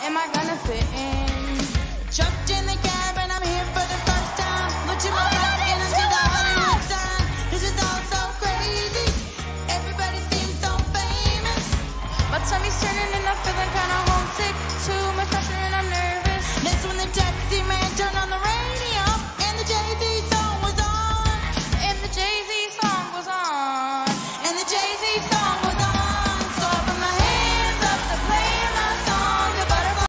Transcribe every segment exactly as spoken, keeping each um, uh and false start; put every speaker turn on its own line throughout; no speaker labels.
am I gonna fit in? Chucked in the cab and I'm here for the first time. Look to my right and I see the Hollywood sign. This is all so crazy. Everybody seems so famous. My tummy's turning and I'm feeling kinda homesick. Too much pressure and I'm nervous. That's when the taxi man turned on the radio and the Jay-Z song was on. And the Jay-Z song was on. And the Jay-Z song was on. So I put my hands up to playing my song. The butterfly.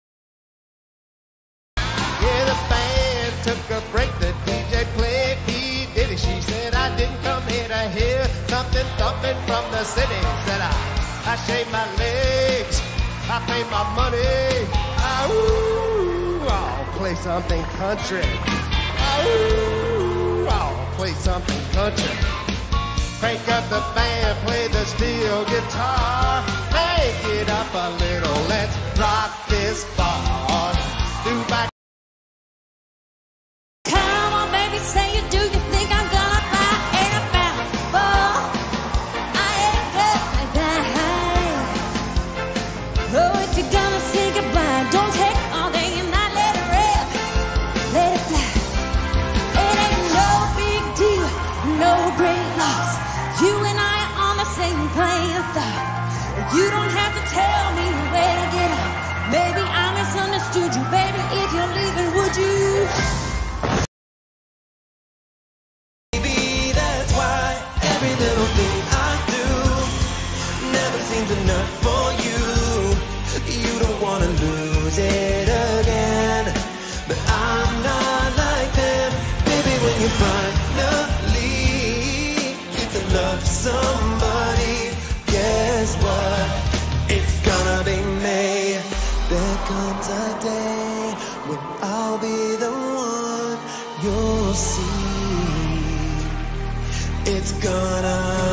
Yeah, the band took a break. The D J played P. Diddy. She said, I didn't come here to hear something thumping from the city. Said I, I shave my legs, I pay my money. Ah, ooh, I'll play something country. Ah, ooh, I'll play something country. Crank up the band, play the steel guitar. Make it up a little, let's rock this bar. Do back.
Come on, baby, say you do. You think I'm gonna fight? Ain't about ball. I ain't good like that. Oh, if you're gonna say goodbye, don't take all day and not let it rip. Let it fly. It ain't no big deal, no great loss. You and I are on the same plane of thought. You don't have to tell me where to get up. Maybe I misunderstood you, baby. If you're leaving, would you?
Maybe that's why every little thing I do never seems enough for you. You don't wanna lose it again, but I'm not like them. Maybe when you finally get to love somebody, guess what? It's gonna be me. There comes a day when I'll be the one you'll see. It's gonna